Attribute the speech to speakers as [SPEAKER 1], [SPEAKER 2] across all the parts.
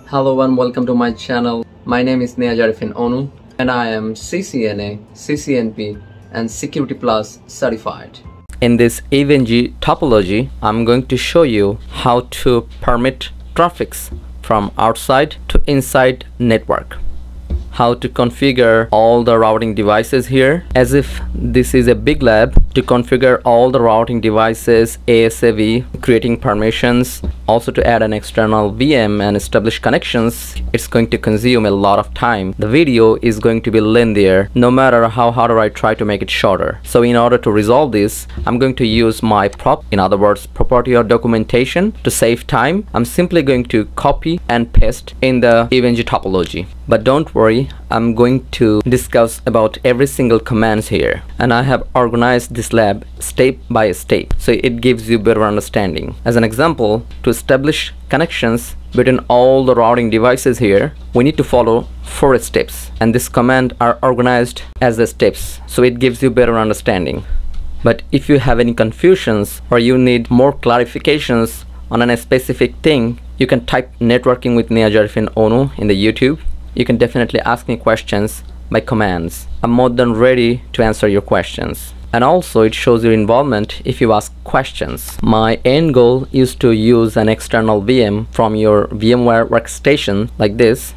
[SPEAKER 1] Hello and welcome to my channel. My name is Niaz Arifin Onu and I am CCNA, CCNP and Security Plus certified. In this EVE-NG topology, I'm going to show you how to permit traffics from outside to inside network. How to configure all the routing devices here, as if this is a big lab, to configure all the routing devices ASAV, creating permissions, also to add an external VM and establish connections. It's going to consume a lot of time. The video is going to be linear, no matter how hard I try to make it shorter. So in order to resolve this, I'm going to use my prop, in other words, property or documentation. To save time, I'm simply going to copy and paste in the EVE-NG topology. But don't worry, I'm going to discuss about every single commands here, and I have organized this lab step by step, so it gives you better understanding. As an example, to establish connections between all the routing devices here, we need to follow 4 steps, and this command are organized as the steps, so it gives you better understanding. But if you have any confusions or you need more clarifications on a specific thing, you can type networking with Niaz Arifin Onu in the YouTube. You can definitely ask me questions by commands. I'm more than ready to answer your questions. And also it shows your involvement if you ask questions. My end goal is to use an external VM from your VMware workstation like this.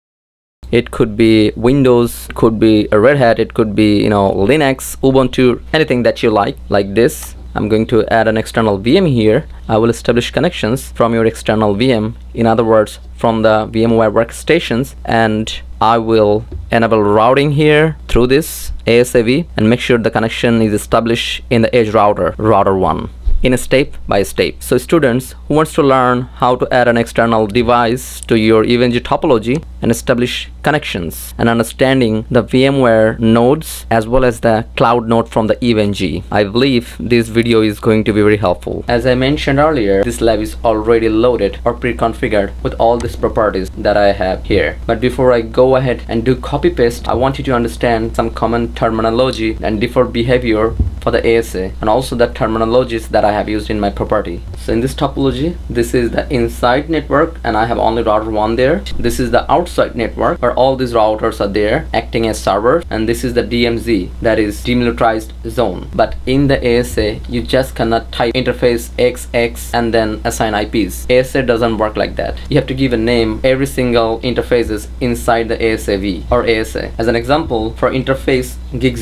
[SPEAKER 1] It could be Windows, could be a Red Hat, it could be Linux, Ubuntu, anything that you like this. I'm going to add an external VM here. I will establish connections from your external VM, in other words, from the VMware workstations, and I will enable routing here through this ASAV and make sure the connection is established in the edge router 1 in a step by step. So students who wants to learn how to add an external device to your EVE-NG topology and establish connections and understanding the VMware nodes as well as the cloud node from the EVE-NG, I believe this video is going to be very helpful. As I mentioned earlier, this lab is already loaded or pre-configured with all these properties that I have here. But before I go ahead and do copy paste, I want you to understand some common terminology and default behavior for the ASA, and also the terminologies that I have used in my property. So in this topology, this is the inside network and I have only router 1 there. This is the outside network where all these routers are there acting as servers, and this is the DMZ, that is demilitarized zone. But in the ASA, you just cannot type interface XX and then assign IPs. ASA doesn't work like that. You have to give a name every single interfaces inside the ASAV or ASA. As an example, for interface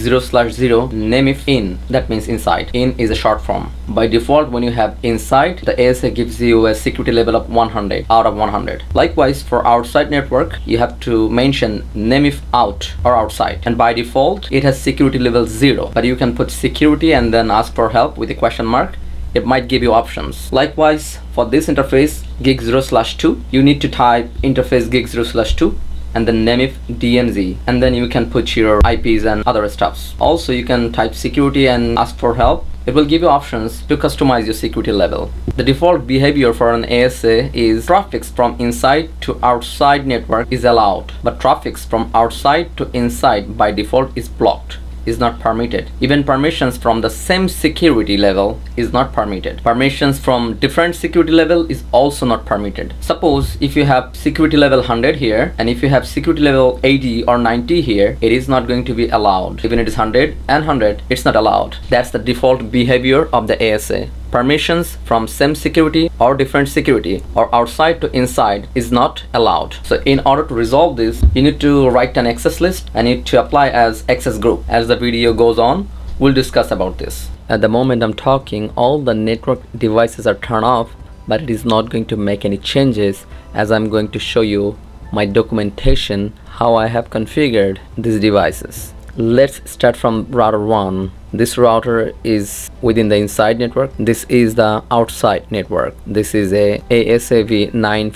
[SPEAKER 1] gig0/0, name if in, that means inside. In is a short form. By default, when you have inside, the ASA gives you a security level of 100 out of 100. Likewise, for outside network, you have to mention name if out or outside, and by default it has security level 0, but you can put security and then ask for help with a question mark. It might give you options. Likewise, for this interface gig0/2, you need to type interface gig0/2 and then name if DMZ, and then you can put your IPs and other stuffs. Also, you can type security and ask for help. It will give you options to customize your security level. The default behavior for an ASA is traffics from inside to outside network is allowed, but traffics from outside to inside by default is blocked, is not permitted. Even permissions from the same security level is not permitted. Permissions from different security level is also not permitted. Suppose if you have security level 100 here and if you have security level 80 or 90 here, it is not going to be allowed. Even it is 100 and 100, it's not allowed. That's the default behavior of the ASA. Permissions from same security or different security or outside to inside is not allowed. So in order to resolve this, you need to write an access list and need to apply as access group. As the video goes on, we'll discuss about this. At the moment I'm talking, all the network devices are turned off, but it is not going to make any changes, as I'm going to show you my documentation how I have configured these devices. Let's start from router 1. This router is within the inside network. This is the outside network. This is a ASAV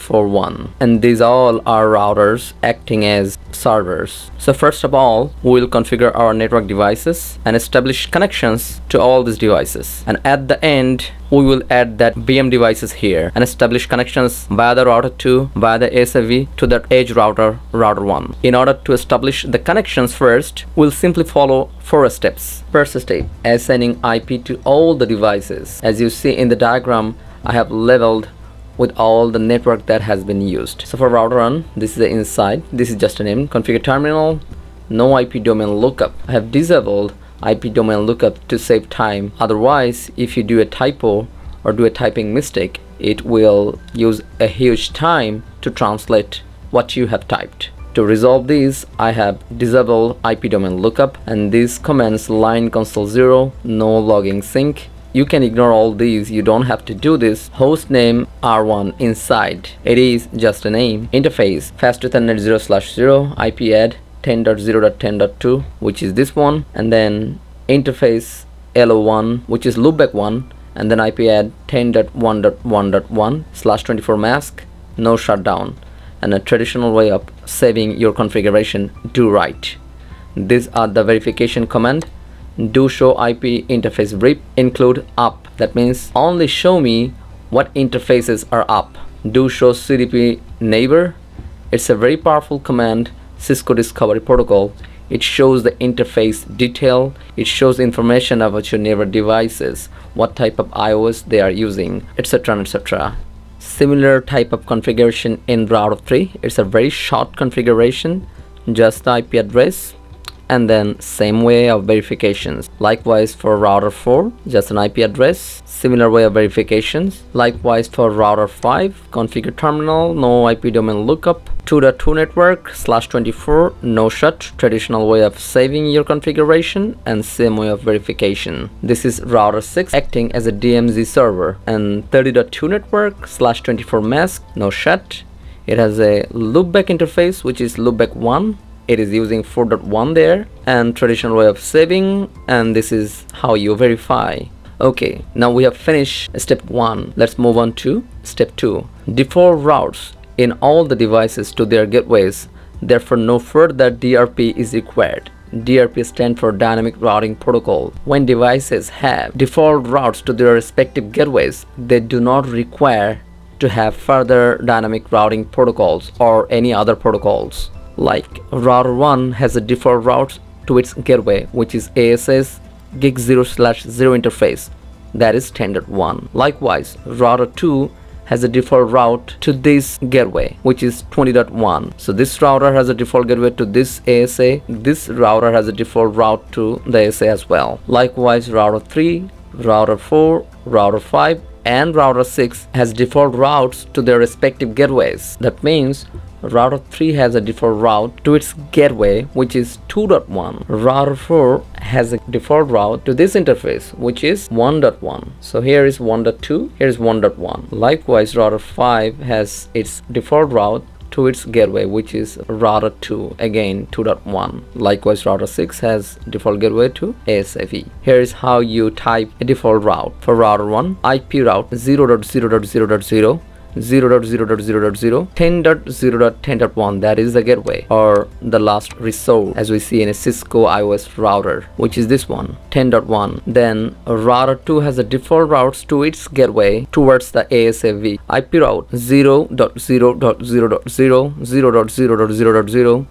[SPEAKER 1] 941, and these all are routers acting as servers. So first of all, we will configure our network devices and establish connections to all these devices, and at the end we will add that VM devices here and establish connections via the router 2, via the ASAV to that edge router 1. In order to establish the connections first, we'll simply follow 4 steps. First step, assigning IP to all the devices. As you see in the diagram, I have labeled with all the network that has been used. So for router 1, this is the inside, this is just a name. Configure terminal, no IP domain lookup. I have disabled IP domain lookup to save time. Otherwise, if you do a typo or do a typing mistake, it will use a huge time to translate what you have typed. To resolve this, I have disabled IP domain lookup, and these commands line console 0, no logging sync. You can ignore all these, you don't have to do this. Host name R1 inside, it is just a name. Interface fast Ethernet 0/0, IP add 10.0.10.2, which is this one, and then interface LO1, which is loopback 1, and then IP add 10.1.1.1/24 mask, no shutdown, and a traditional way of saving your configuration, do write. These are the verification command. Do show IP interface brief, include up, that means only show me what interfaces are up. Do show CDP neighbor, it's a very powerful command. Cisco Discovery Protocol, it shows the interface detail, it shows information about your neighbor devices, what type of iOS they are using, etc, etc. Similar type of configuration in router 3, it's a very short configuration, just the IP address, and then same way of verifications. Likewise for router 4, just an IP address, similar way of verifications. Likewise for router 5, configure terminal, no IP domain lookup, 2.2 network /24, no shut, traditional way of saving your configuration, and same way of verification. This is router 6 acting as a DMZ server, and 30.2 network /24 mask, no shut. It has a loopback interface, which is loopback 1. It is using 4.1 there, and traditional way of saving, and this is how you verify. Okay, now we have finished step 1. Let's move on to step 2. Default routes in all the devices to their gateways, therefore no further DRP is required. DRP stands for Dynamic Routing Protocol. When devices have default routes to their respective gateways, they do not require to have further dynamic routing protocols or any other protocols. Like router 1 has a default route to its gateway, which is ASS gig 0/0 interface, that is 10.1. Likewise, router 2 has a default route to this gateway, which is 20.1. So this router has a default gateway to this ASA, this router has a default route to the ASA as well. Likewise, router 3, router 4, router 5, and router 6 has default routes to their respective gateways. That means router 3 has a default route to its gateway, which is 2.1. Router 4 has a default route to this interface, which is 1.1. So here is 1.2, here is 1.1. Likewise, router 5 has its default route to its gateway, which is router 2, again 2.1. Likewise, router 6 has default gateway to ASAV. Here is how you type a default route. For router 1, IP route 0.0.0.0, 0.0.0.0, 10.0.10.1, that is the gateway or the last resort, as we see in a Cisco iOS router, which is this one, 10.1. Then router 2 has a default routes to its gateway towards the ASAV. IP route 0.0.0.0, 0.0.0.0,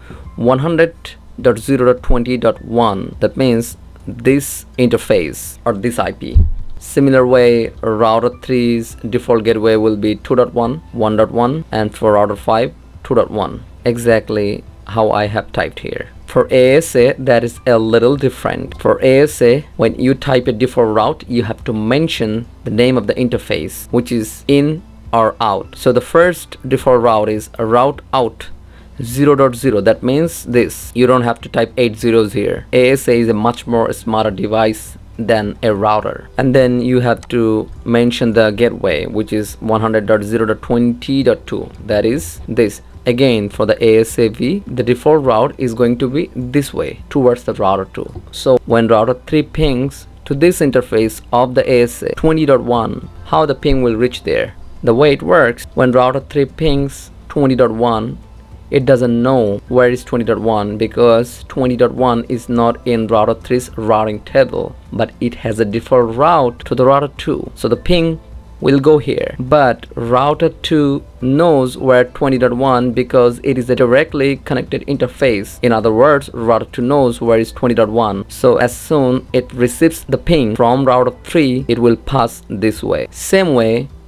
[SPEAKER 1] 100.0.20.1. that means this interface or this IP. Similar way, router 3's default gateway will be 2.1, 1.1, and for router 5, 2.1. Exactly how I have typed here. For ASA, that is a little different. For ASA, when you type a default route, you have to mention the name of the interface, which is in or out. So the first default route is a route out 0.0. that means this. You don't have to type 8 zeros here. ASA is a much more smarter device than a router. And then you have to mention the gateway, which is 100.0.20.2, that is this. Again, for the ASAV, the default route is going to be this way towards the router 2. So when router 3 pings to this interface of the ASA 20.1, how the ping will reach there? The way it works, when router 3 pings 20.1, it doesn't know where is 20.1 because 20.1 is not in router 3's routing table, but it has a default route to the router 2. So the ping will go here, but router 2 knows where 20.1 because it is a directly connected interface. In other words, router 2 knows where is 20.1. so as soon it receives the ping from router 3, it will pass this way. Same way,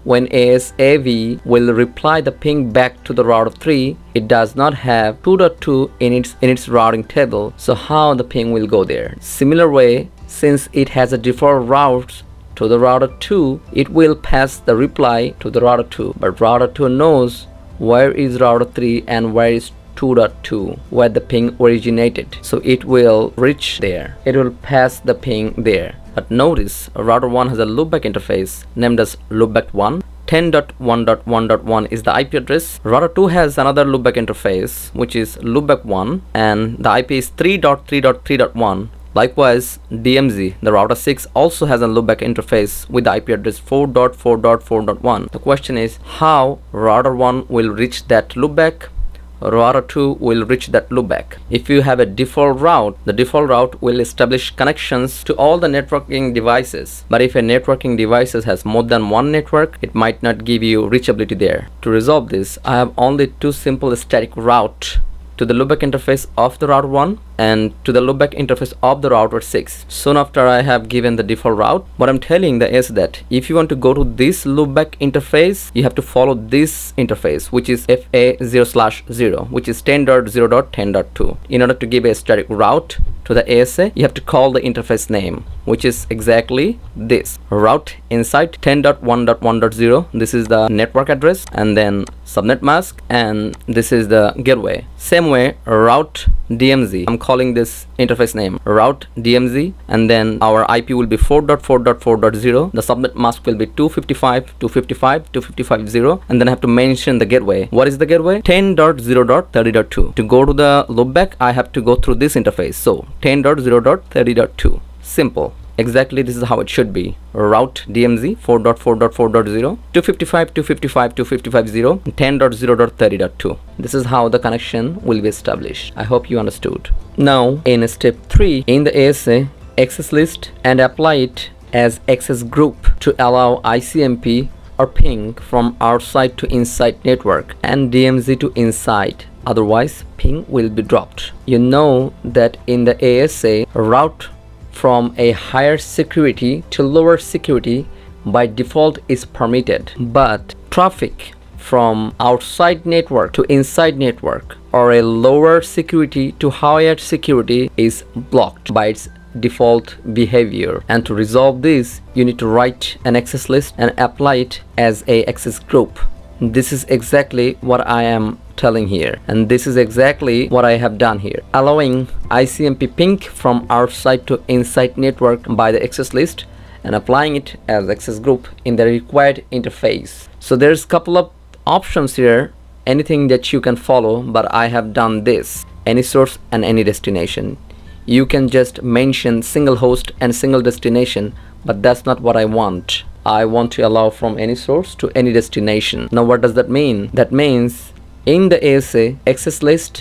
[SPEAKER 1] when ASAV will reply the ping back to the router 3, it does not have 2.2 in its routing table. So how the ping will go there? Similar way, since it has a default route to the router 2, it will pass the reply to the router 2, but router 2 knows where is router 3 and where is 2.2, where the ping originated, so it will reach there, it will pass the ping there. But notice router 1 has a loopback interface named as loopback 1. 10.1.1.1 is the IP address. Router 2 has another loopback interface which is loopback 1, and the IP is 3.3.3.1. Likewise, DMZ, the router 6, also has a loopback interface with the IP address 4.4.4.1. The question is how router 1 will reach that loopback, router 2 will reach that loopback. If you have a default route, the default route will establish connections to all the networking devices. But if a networking device has more than one network, it might not give you reachability there. To resolve this, I have only two simple static routes to the loopback interface of the router 1 and to the loopback interface of the router 6. Soon after I have given the default route, what I'm telling is that if you want to go to this loopback interface, you have to follow this interface, which is FA0/0, which is 10.0.10.2. In order to give a static route to the ASA, you have to call the interface name, which is exactly this route inside 10.1.1.0. This is the network address, and then subnet mask, and this is the gateway. Same way, route DMZ, I'm calling this interface name route DMZ, and then our IP will be 4.4.4.0. the subnet mask will be 255.255.255.0, and then I have to mention the gateway. What is the gateway? 10.0.30.2. To go to the loopback, I have to go through this interface, so 10.0.30.2. simple. Exactly, this is how it should be. Route DMZ 4.4.4.0, 255.255.255.0, 10.0.30.2. This is how the connection will be established. I hope you understood. Now in step 3, in the ASA, access list and apply it as access group to allow ICMP or ping from outside to inside network and DMZ to inside. Otherwise, ping will be dropped. You know that in the ASA, route from a higher security to lower security by default is permitted, but traffic from outside network to inside network or a lower security to higher security is blocked by its default behavior. And to resolve this, you need to write an access list and apply it as a access group. This is exactly what I am telling here, and this is exactly what I have done here, allowing ICMP ping from outside to inside network by the access list and applying it as access group in the required interface. So there's a couple of options here, anything that you can follow, but I have done this: any source and any destination. You can just mention single host and single destination, but that's not what I want. I want to allow from any source to any destination. Now what does that mean? That means in the ASA, access list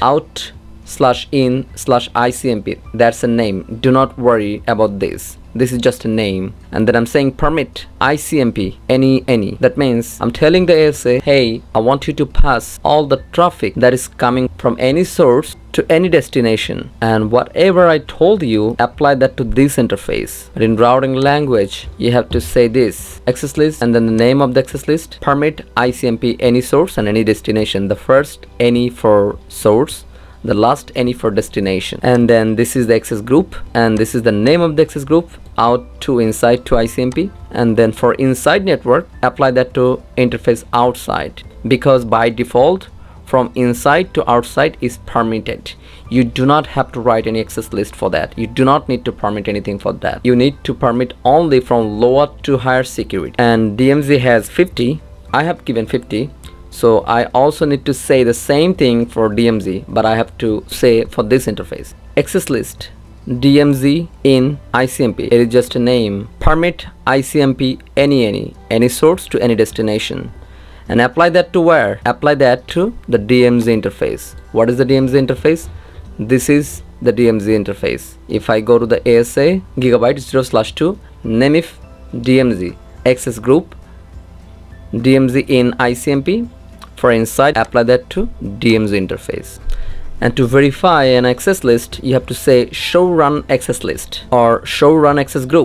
[SPEAKER 1] out/in/ICMP, that's a name. Do not worry about this. This is just a name. And then I'm saying permit ICMP any. That means I'm telling the ASA, hey, I want you to pass all the traffic that is coming from any source to any destination, and whatever I told you, apply that to this interface. But in routing language, you have to say this: access list and then the name of the access list, permit ICMP any source and any destination. The first any for source, the last any for destination, and then this is the access group, and this is the name of the access group, out to inside to ICMP. And then for inside network, apply that to interface outside, because by default from inside to outside is permitted. You do not have to write any access list for that. You do not need to permit anything for that. You need to permit only from lower to higher security. And DMZ has 50. I have given 50. So I also need to say the same thing for DMZ, but I have to say for this interface. Access list DMZ in ICMP, it is just a name. Permit ICMP any source to any destination. And apply that to where? Apply that to the DMZ interface. What is the DMZ interface? This is the DMZ interface. If I go to the ASA gigabyte 0/2, name if DMZ access group DMZ in ICMP. For inside, apply that to DMZ interface. And to verify an access list, you have to say show run access list or show run access group.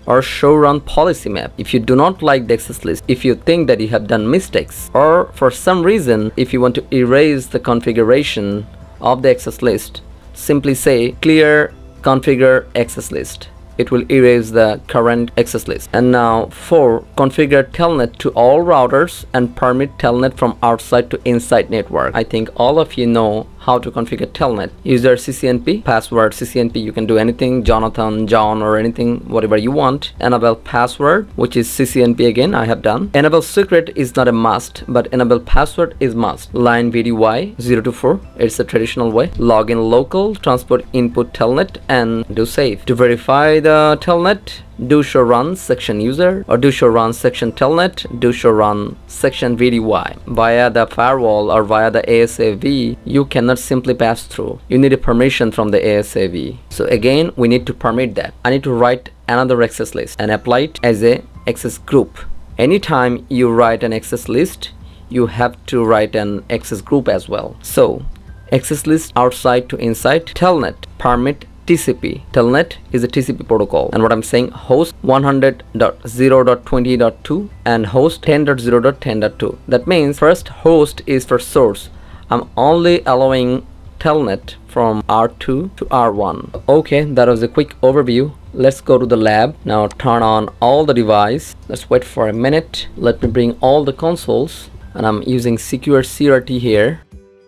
[SPEAKER 1] or show run policy map. If you do not like the access list, if you think that you have done mistakes, or for some reason if you want to erase the configuration of the access list, simply say clear configure access list. It will erase the current access list. And now 4, configure telnet to all routers and permit telnet from outside to inside network. I think all of you know how to configure telnet. User CCNP, password CCNP, you can do anything, Jonathan, John, or anything, whatever you want. Enable password, which is CCNP again, I have done. Enable secret is not a must, but enable password is must. Line VDY 0 to 4, it's a traditional way. Login local, transport input telnet, and do save. To verify the telnet, do show run section user, or do show run section telnet, do show run section VDY. Via the firewall or via the ASAV, you cannot simply pass through. You need a permission from the ASAV. So again, we need to permit that. I need to write another access list and apply it as a access group. Anytime you write an access list, you have to write an access group as well. So access list outside to inside, telnet, permit TCP. Telnet is a TCP protocol, and what I'm saying, host 100.0.20.2 and host 10.0.10.2. that means first host is for source. I'm only allowing telnet from R2 to R1. Okay, that was a quick overview. Let's go to the lab. Now turn on all the device. Let's wait for a minute. Let me bring all the consoles, and I'm using secure CRT here.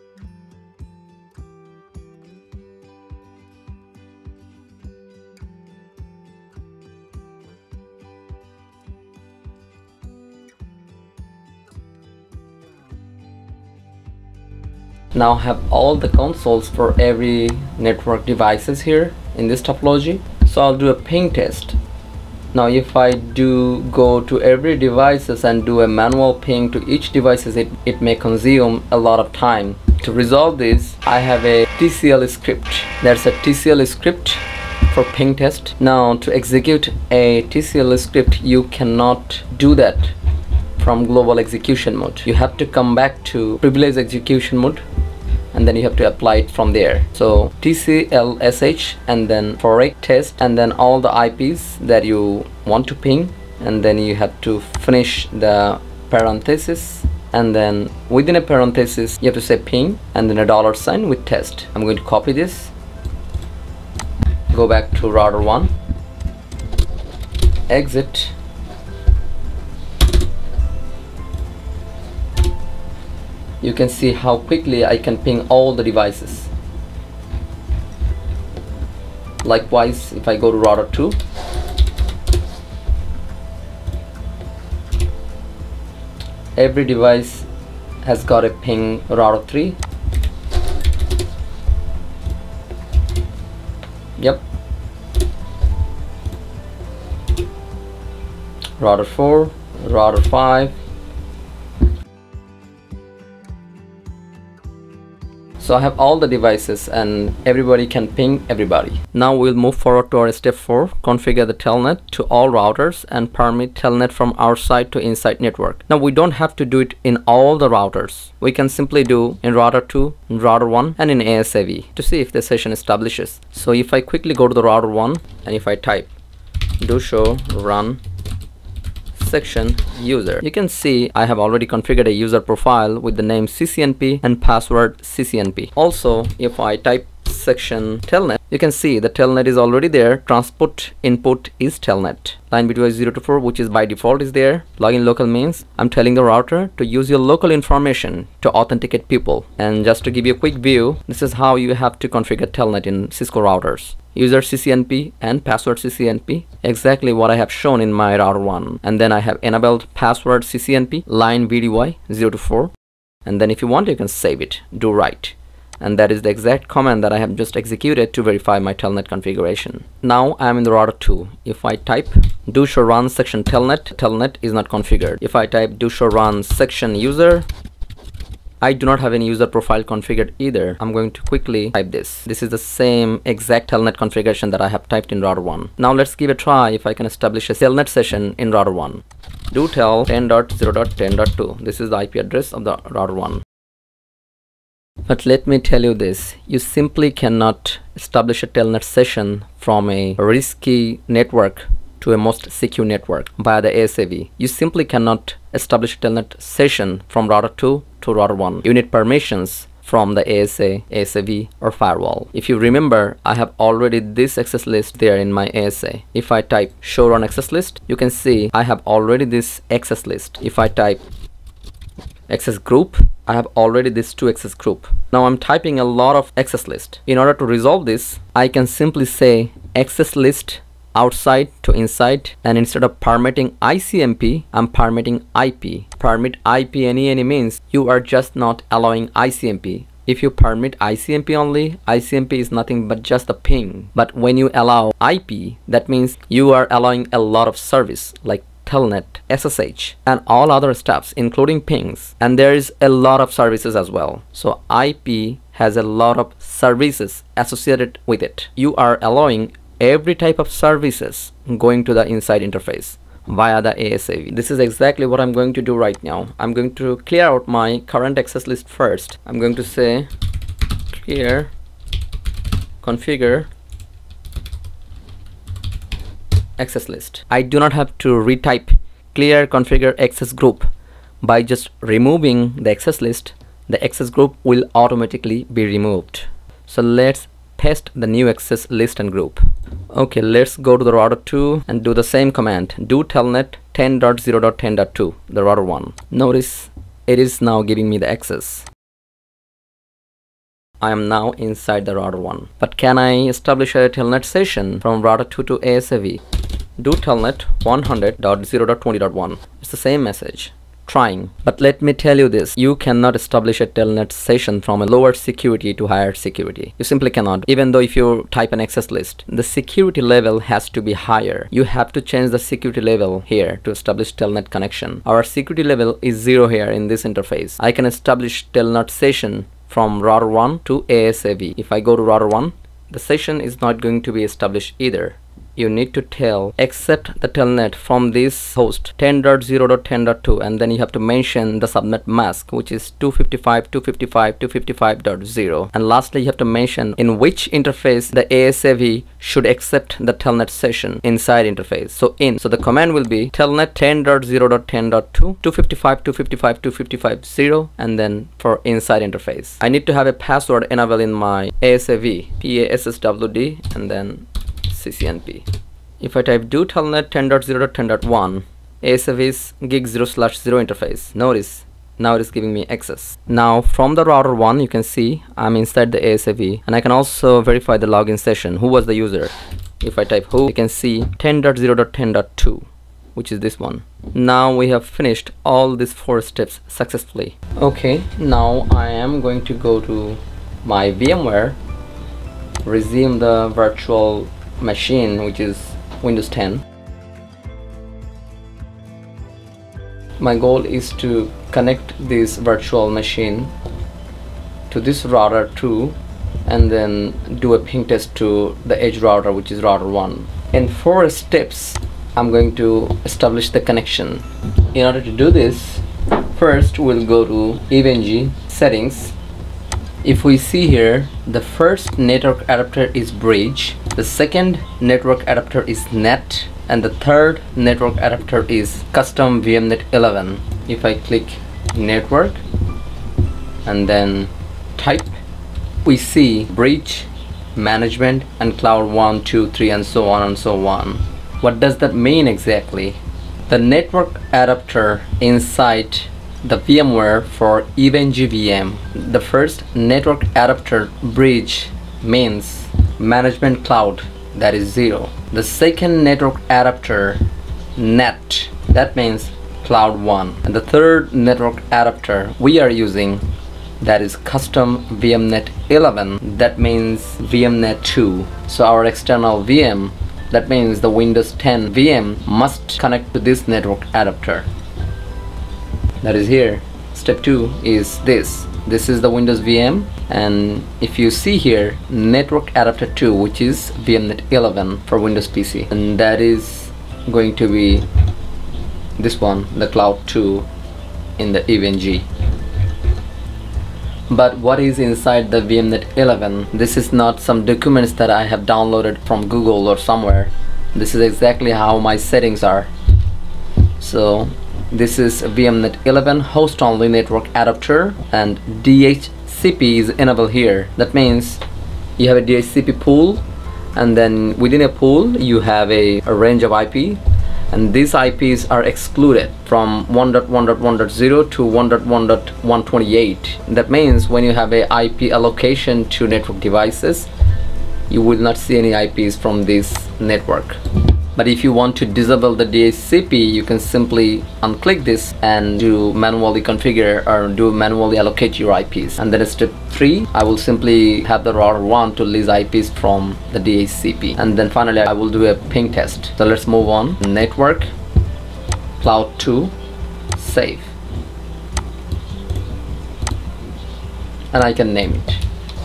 [SPEAKER 1] Now have all the consoles for every network devices here in this topology. So I'll do a ping test. Now if I do go to every devices and do a manual ping to each devices, it may consume a lot of time. To resolve this, I have a TCL script. There's a TCL script for ping test. Now to execute a TCL script, you cannot do that from global execution mode. You have to come back to privileged execution mode, and then you have to apply it from there. So TCLSH and then for test, and then all the IPs that you want to ping, and then you have to finish the parenthesis, and then within a parenthesis you have to say ping and then a $sign with test. I'm going to copy this, go back to router 1, exit, you can see how quickly I can ping all the devices. Likewise, if I go to router 2, every device has got a ping router 3. Yep. Router 4, router 5. So I have all the devices and everybody can ping everybody. Now we'll move forward to our step 4, configure the telnet to all routers and permit telnet from outside to inside network. Now we don't have to do it in all the routers. We can simply do in router 2, in router 1 and in ASAV to see if the session establishes. So if I quickly go to the router 1 and if I type do show run section user, you can see I have already configured a user profile with the name CCNP and password CCNP. Also, if I type section telnet, you can see the telnet is already there. Transport input is telnet. Line between 0 to 4, which is by default is there. Login local means I'm telling the router to use your local information to authenticate people. And just to give you a quick view, this is how you have to configure telnet in Cisco routers. User CCNP and password CCNP, exactly what I have shown in my router 1. And then I have enabled password CCNP, line VDY 0 to 4. And then if you want, you can save it, do write. And that is the exact command that I have just executed to verify my telnet configuration. Now I am in the router 2. If I type do show run section telnet, telnet is not configured. If I type do show run section user, I do not have any user profile configured either. I'm going to quickly type this. This is the same exact telnet configuration that I have typed in router 1. Now let's give a try if I can establish a telnet session in router 1. Do tell 10.0.10.2. This is the IP address of the router 1. But let me tell you this, you simply cannot establish a telnet session from a risky network to a most secure network via the ASAV. You simply cannot establish a telnet session from router 2 to router 1. You need permissions from the ASA, ASAV or firewall. If you remember, I have already this access list there in my ASA. If I type show run access list, you can see I have already this access list. If I type access group, I have already this 2 access group. Now I'm typing a lot of access list. In order to resolve this, I can simply say access list outside to inside, and instead of permitting ICMP, I'm permitting IP. Permit IP any means you are just not allowing ICMP. If you permit ICMP only, ICMP is nothing but just a ping. But when you allow IP, that means you are allowing a lot of service like Telnet, SSH and all other stuffs including pings, and there is a lot of services as well. So IP has a lot of services associated with it. You are allowing every type of services going to the inside interface via the ASAV. This is exactly what I'm going to do right now. I'm going to clear out my current access list first. I'm going to say clear configure access list. I do not have to retype clear configure access group. By just removing the access list, the access group will automatically be removed. So let's paste the new access list and group. Okay, let's go to the router 2 and do the same command. Do telnet 10.0.10.2, the router 1. Notice it is now giving me the access. I am now inside the router 1. But can I establish a telnet session from router 2 to ASAV? Do telnet 100.0.20.1. It's the same message. Trying. But let me tell you this, you cannot establish a telnet session from a lower security to higher security. You simply cannot. Even though if you type an access list, the security level has to be higher. You have to change the security level here to establish telnet connection. Our security level is 0 here in this interface. I can establish telnet session from router 1 to ASAV. If I go to router 1, the session is not going to be established either. You need to tell accept the telnet from this host 10.0.10.2, and then you have to mention the subnet mask, which is 255.255.255.0, and lastly you have to mention in which interface the ASAV should accept the telnet session inside interface. So the command will be telnet 10.0.10.2 255.255.255.0, and then for inside interface I need to have a password enabled in my ASAV PASSWD and then CCNP. If I type do telnet 10.0.10.1, ASAV is gig 0/0 interface. Notice now it is giving me access. Now from the router 1 you can see I'm inside the ASAV, and I can also verify the login session, who was the user. If I type who, you can see 10.0.10.2, which is this one. Now we have finished all these 4 steps successfully. Okay, now I am going to go to my VMware, resume the virtual machine, which is Windows 10. My goal is to connect this virtual machine to this router 2 and then do a ping test to the edge router, which is router 1. In 4 steps I'm going to establish the connection. In order to do this, first we'll go to EVNG settings. If we see here, the first network adapter is bridge, the second network adapter is net, and the third network adapter is custom VMnet 11. If I click network and then type, we see bridge, management and cloud 1, 2, 3 and so on and so on. What does that mean exactly? The network adapter inside the VMware for EVNG VM, the first network adapter bridge means management cloud, that is 0. The second network adapter net, that means cloud 1, and the third network adapter we are using, that is custom VMnet 11, that means VMnet 2. So our external VM, that means the Windows 10 VM, must connect to this network adapter. That is here. Step 2 is this is the Windows VM, and if you see here, network adapter 2, which is VMnet 11 for Windows PC, and that is going to be this one, the cloud 2 in the EVNG. But what is inside the VMnet 11? This is not some documents that I have downloaded from Google or somewhere. This is exactly how my settings are. So this is VMnet 11 host only network adapter, and DHCP is enabled here. That means you have a DHCP pool, and then within a pool you have a range of IP, and these IPs are excluded from 1.1.1.0 to 1.1.128. That means when you have a IP allocation to network devices, you will not see any IPs from this network. But if you want to disable the DHCP, you can simply unclick this and do manually configure or do manually allocate your IPs. And then step 3, I will simply have the router 1 to list IPs from the DHCP. And then finally I will do a ping test. So let's move on. Network, cloud 2, save. And I can name it.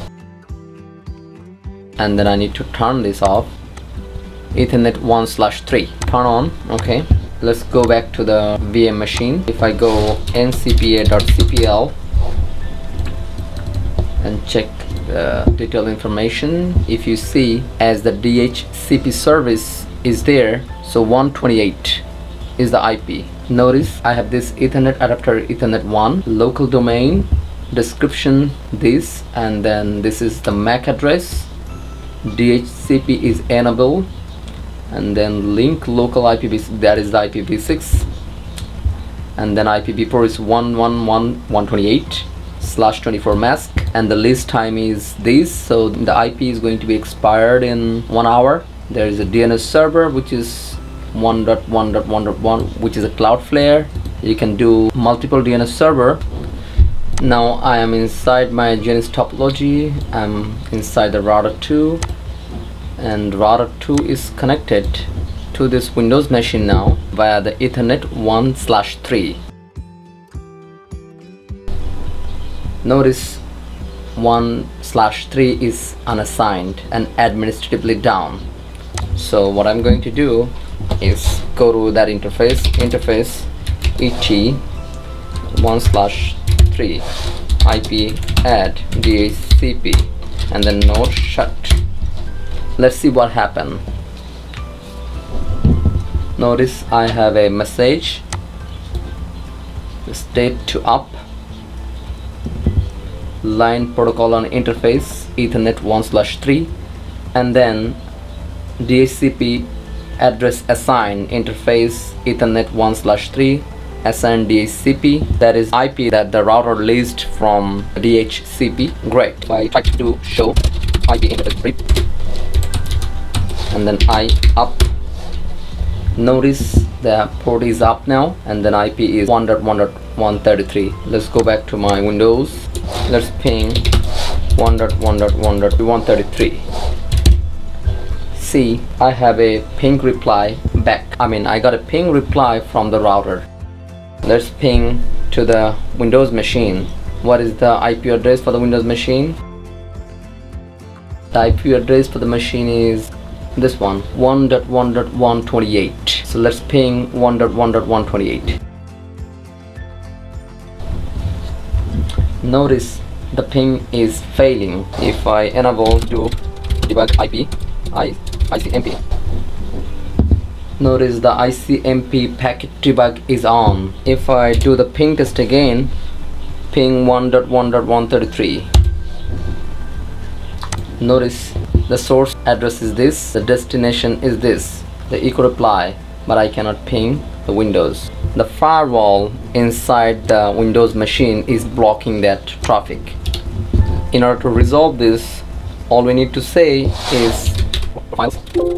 [SPEAKER 1] And then I need to turn this off. Ethernet 1/3 turn on. Okay, let's go back to the VM machine. If I go ncpa.cpl and check the detailed information, if you see as the DHCP service is there, so 128 is the IP. Notice I have this Ethernet adapter Ethernet 1, local domain, description this, and then this is the MAC address. DHCP is enabled, and then link local IPv6, that is the IPv6, and then IPv4 is 111.128/24 mask, and the list time is this, so the IP is going to be expired in 1 hour. There is a DNS server which is 1.1.1.1, which is a Cloudflare. You can do multiple DNS server. Now I am inside my GNS topology. I'm inside the router 2, and router 2 is connected to this Windows machine now via the Ethernet 1/3. Notice 1/3 is unassigned and administratively down. So what I'm going to do is go to that interface et 1/3 IP add DHCP, and then node shut. Let's see what happened. Notice I have a message, state to up, line protocol on interface Ethernet 1/3, and then DHCP address assign interface Ethernet 1/3 assign DHCP, that is IP that the router leased from DHCP. Great. So I try to show IP interface brief, and then I up. Notice the port is up now, and then IP is 1.1.133. Let's go back to my Windows. Let's ping 1.1.1.133. See, I have a ping reply back. I got a ping reply from the router. Let's ping to the Windows machine. What is the IP address for the Windows machine? The IP address for the machine is this one, 1.1.128. So let's ping 1.1.128. Notice the ping is failing. If I enable to debug IP, ICMP. Notice the ICMP packet debug is on. If I do the ping test again, ping 1.1.133. Notice the source address is this, the destination is this, the echo reply, but I cannot ping the Windows. The firewall inside the Windows machine is blocking that traffic. In order to resolve this, all we need to say is files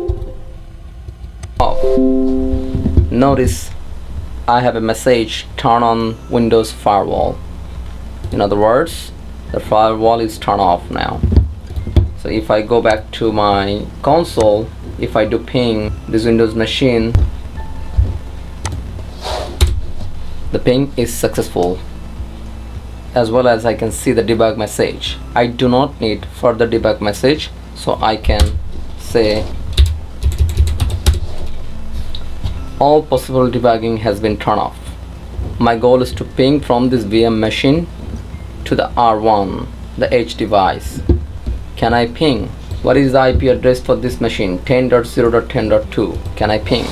[SPEAKER 1] off. Notice I have a message, turn on Windows firewall. In other words, the firewall is turned off now. So if I go back to my console, if I do ping this Windows machine, the ping is successful, as well as I can see the debug message. I do not need further debug message, so I can say all possible debugging has been turned off. My goal is to ping from this VM machine to the R1, the H device. Can I ping? What is the IP address for this machine? 10.0.10.2. Can I ping?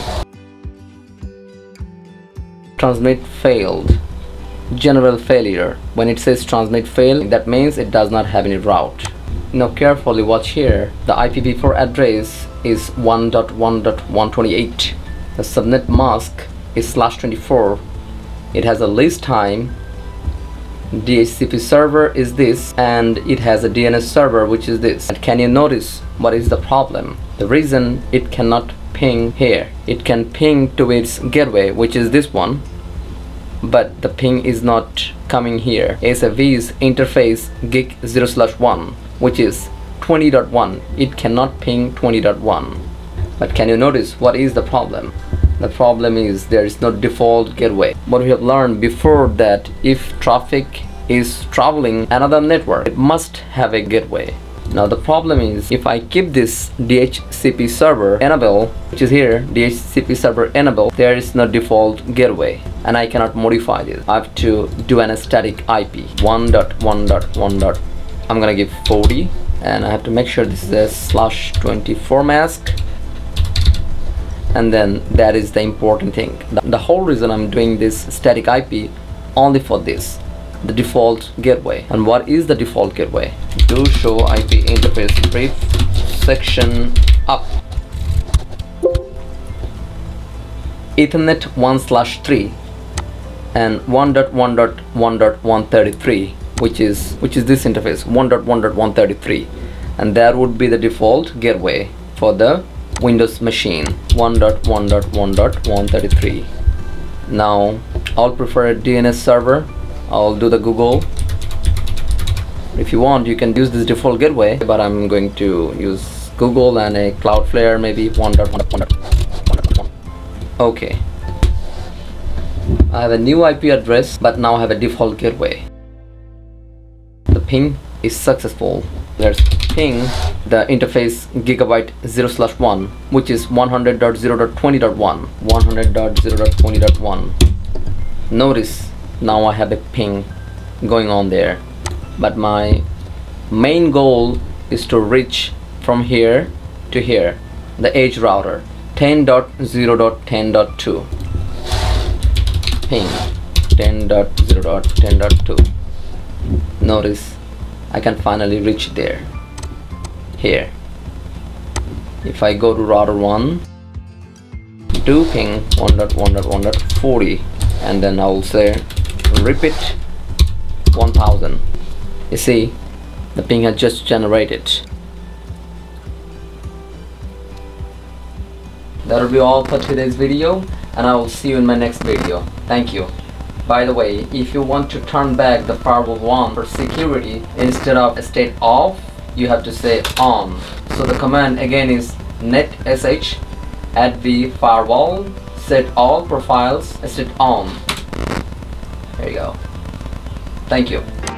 [SPEAKER 1] Transmit failed. General failure. When it says transmit failed, that means it does not have any route. Now carefully watch here. The IPv4 address is 1.1.128. The subnet mask is /24. It has a lease time. DHCP server is this, and it has a DNS server, which is this. And can you notice what is the problem? The reason it cannot ping here, it can ping to its gateway, which is this one, but the ping is not coming here. SAV's interface gig 0/1, which is 20.1. It cannot ping 20.1. But can you notice what is the problem? The problem is there is no default gateway. What we have learned before, that if traffic is traveling another network, it must have a gateway. Now the problem is, if I keep this DHCP server enable, which is here, DHCP server enable, there is no default gateway and I cannot modify this. I have to do an static IP 1.1.1. I'm gonna give 40, and I have to make sure this is a /24 mask. And then that is the important thing. The whole reason I'm doing this static IP only for this, the default gateway. And what is the default gateway? Do show IP interface brief section up. Ethernet 1/3 and 1.1.1.133, which is this interface 1.1.133, and that would be the default gateway for the Windows machine 1.1.1.133. Now I'll prefer a DNS server. I'll do the Google. If you want, you can use this default gateway, but I'm going to use Google and a Cloudflare, maybe 1.1.1.1. Okay, I have a new IP address, but now I have a default gateway. The ping is successful. Let's ping the interface gigabyte 0/1, which is 100.0.20.1. 100.0.20.1. Notice now I have a ping going on there, but my main goal is to reach from here to here, the edge router 10.0.10.2. Ping 10.0.10.2. Notice I can finally reach there. Here, if I go to router 1, do ping 1.1.1.40, and then I will say repeat 1000. You see, the ping has just generated. That will be all for today's video, and I will see you in my next video. Thank you. By the way, if you want to turn back the firewall 1 for security, instead of state off, you have to say on. So the command again is netsh adv firewall set all profiles set on. There you go. Thank you.